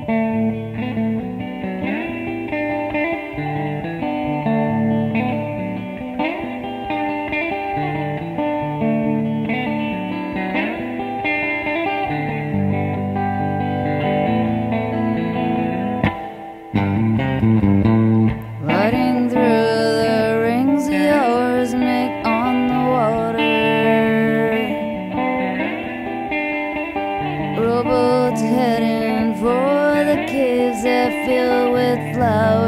Riding through the rings the oars make on the water. Rowboats heading for the caves that fill with flowers.